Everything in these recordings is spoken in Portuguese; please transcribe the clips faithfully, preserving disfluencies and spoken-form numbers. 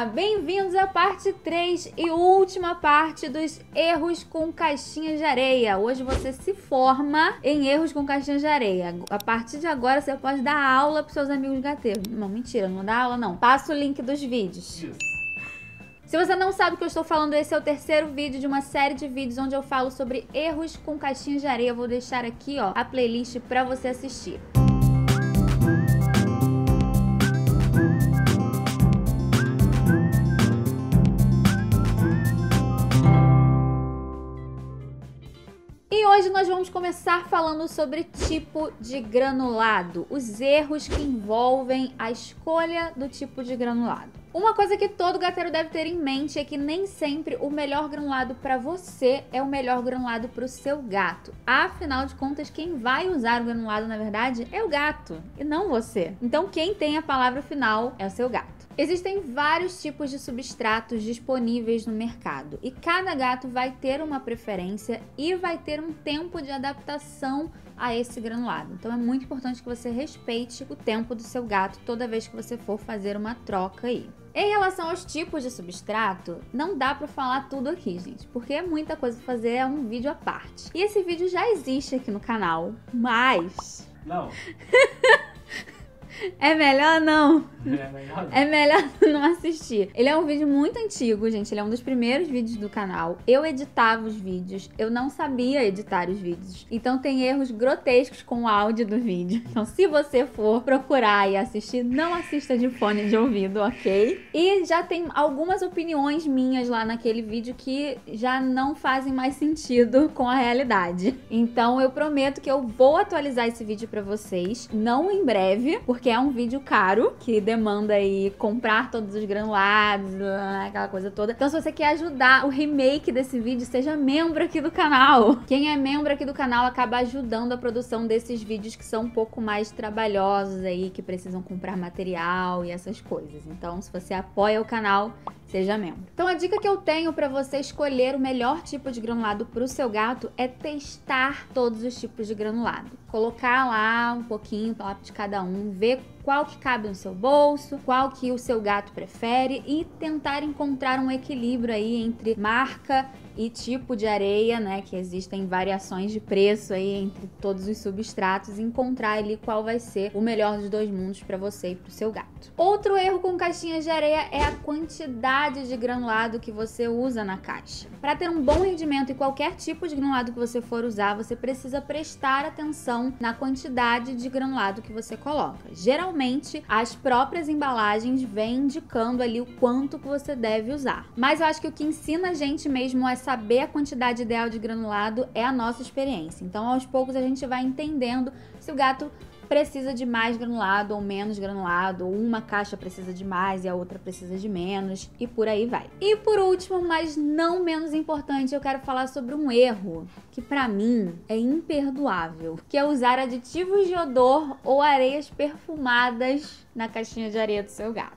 Olá, bem-vindos à parte três e última parte dos erros com caixinhas de areia. Hoje você se forma em erros com caixinhas de areia. A partir de agora você pode dar aula para seus amigos gateiros. Não, mentira, não dá aula não. Passa o link dos vídeos. Isso. Se você não sabe o que eu estou falando, esse é o terceiro vídeo de uma série de vídeos onde eu falo sobre erros com caixinhas de areia. Eu vou deixar aqui, ó, a playlist para você assistir. E hoje nós vamos começar falando sobre tipo de granulado, os erros que envolvem a escolha do tipo de granulado. Uma coisa que todo gateiro deve ter em mente é que nem sempre o melhor granulado para você é o melhor granulado para o seu gato. Afinal de contas, quem vai usar o granulado, na verdade, é o gato e não você. Então quem tem a palavra final é o seu gato. Existem vários tipos de substratos disponíveis no mercado e cada gato vai ter uma preferência e vai ter um tempo de adaptação a esse granulado. Então é muito importante que você respeite o tempo do seu gato toda vez que você for fazer uma troca aí. Em relação aos tipos de substrato, não dá pra falar tudo aqui, gente, porque é muita coisa pra fazer, é um vídeo à parte. E esse vídeo já existe aqui no canal, mas... Não. É melhor não. É melhor não. É melhor não assistir. Ele é um vídeo muito antigo, gente. Ele é um dos primeiros vídeos do canal. Eu editava os vídeos. Eu não sabia editar os vídeos. Então tem erros grotescos com o áudio do vídeo. Então se você for procurar e assistir, não assista de fone de ouvido, ok? E já tem algumas opiniões minhas lá naquele vídeo que já não fazem mais sentido com a realidade. Então eu prometo que eu vou atualizar esse vídeo pra vocês. Não em breve, porque é um vídeo caro, que demanda aí comprar todos os granulados, aquela coisa toda. Então se você quer ajudar o remake desse vídeo, seja membro aqui do canal. Quem é membro aqui do canal acaba ajudando a produção desses vídeos que são um pouco mais trabalhosos aí, que precisam comprar material e essas coisas. Então se você apoia o canal, seja membro. Então a dica que eu tenho para você escolher o melhor tipo de granulado para o seu gato é testar todos os tipos de granulado. Colocar lá um pouquinho lá de cada um, ver qual que cabe no seu bolso, qual que o seu gato prefere e tentar encontrar um equilíbrio aí entre marca e tipo de areia, né, que existem variações de preço aí entre todos os substratos, e encontrar ali qual vai ser o melhor dos dois mundos para você e para o seu gato. Outro erro com caixinhas de areia é a quantidade de granulado que você usa na caixa. Para ter um bom rendimento em qualquer tipo de granulado que você for usar, você precisa prestar atenção na quantidade de granulado que você coloca. Geralmente, as próprias embalagens vêm indicando ali o quanto que você deve usar. Mas eu acho que o que ensina a gente mesmo a saber a quantidade ideal de granulado é a nossa experiência. Então, aos poucos, a gente vai entendendo se o gato precisa de mais granulado ou menos granulado, ou uma caixa precisa de mais e a outra precisa de menos, e por aí vai. E por último, mas não menos importante, eu quero falar sobre um erro que pra mim é imperdoável, que é usar aditivos de odor ou areias perfumadas na caixinha de areia do seu gato.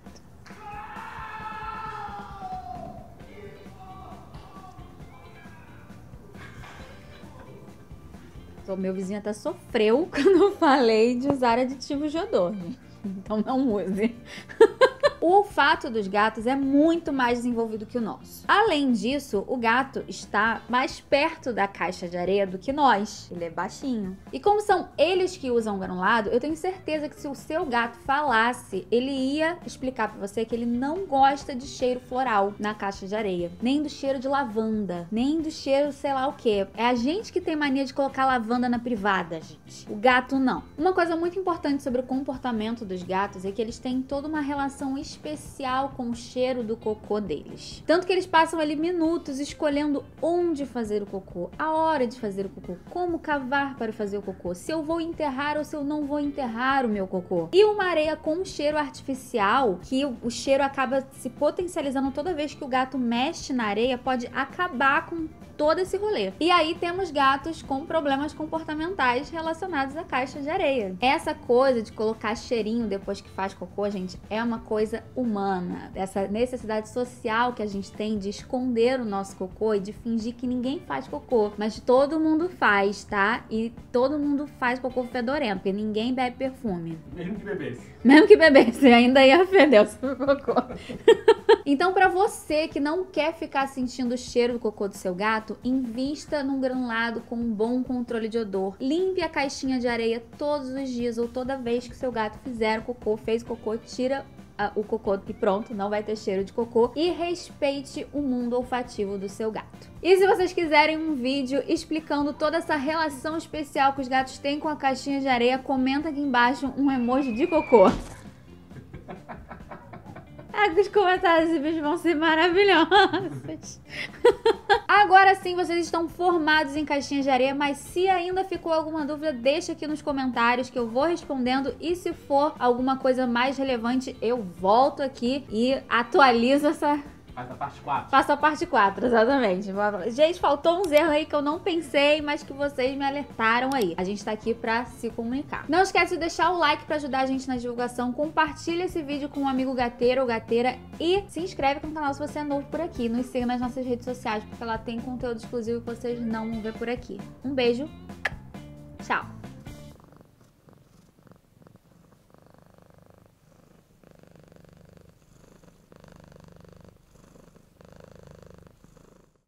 O meu vizinho até sofreu quando eu falei de usar aditivos de odor, gente. Então não use. O olfato dos gatos é muito mais desenvolvido que o nosso. Além disso, o gato está mais perto da caixa de areia do que nós. Ele é baixinho. E como são eles que usam granulado, eu tenho certeza que se o seu gato falasse, ele ia explicar pra você que ele não gosta de cheiro floral na caixa de areia. Nem do cheiro de lavanda. Nem do cheiro sei lá o que. É a gente que tem mania de colocar lavanda na privada, gente. O gato não. Uma coisa muito importante sobre o comportamento dos gatos é que eles têm toda uma relação especial com o cheiro do cocô deles. Tanto que eles passam ali minutos escolhendo onde fazer o cocô, a hora de fazer o cocô, como cavar para fazer o cocô, se eu vou enterrar ou se eu não vou enterrar o meu cocô. E uma areia com cheiro artificial, que o cheiro acaba se potencializando toda vez que o gato mexe na areia, pode acabar com todo esse rolê. E aí temos gatos com problemas comportamentais relacionados à caixa de areia. Essa coisa de colocar cheirinho depois que faz cocô, gente, é uma coisa humana. Essa necessidade social que a gente tem de esconder o nosso cocô e de fingir que ninguém faz cocô. Mas todo mundo faz, tá? E todo mundo faz cocô fedorento, porque ninguém bebe perfume. Mesmo que bebesse. Mesmo que bebesse, ainda ia feder o seu cocô. Então, pra você que não quer ficar sentindo o cheiro do cocô do seu gato, invista num granulado com um bom controle de odor. Limpe a caixinha de areia todos os dias ou toda vez que seu gato fizer o cocô, fez o cocô, tira o cocô e pronto, não vai ter cheiro de cocô. E respeite o mundo olfativo do seu gato. E se vocês quiserem um vídeo explicando toda essa relação especial que os gatos têm com a caixinha de areia, comenta aqui embaixo um emoji de cocô. Ah, os comentários desse vídeo vão ser maravilhosos. Agora sim, vocês estão formados em caixinhas de areia, mas se ainda ficou alguma dúvida, deixa aqui nos comentários que eu vou respondendo. E se for alguma coisa mais relevante, eu volto aqui e atualizo essa... Faz a parte quatro. Faço a parte quatro, exatamente. Gente, faltou uns erros aí que eu não pensei, mas que vocês me alertaram aí. A gente tá aqui pra se comunicar. Não esquece de deixar o like pra ajudar a gente na divulgação. Compartilha esse vídeo com um amigo gateiro ou gateira. E se inscreve no canal se você é novo por aqui. Nos siga nas nossas redes sociais, porque lá tem conteúdo exclusivo que vocês não vão ver por aqui. Um beijo. Tchau.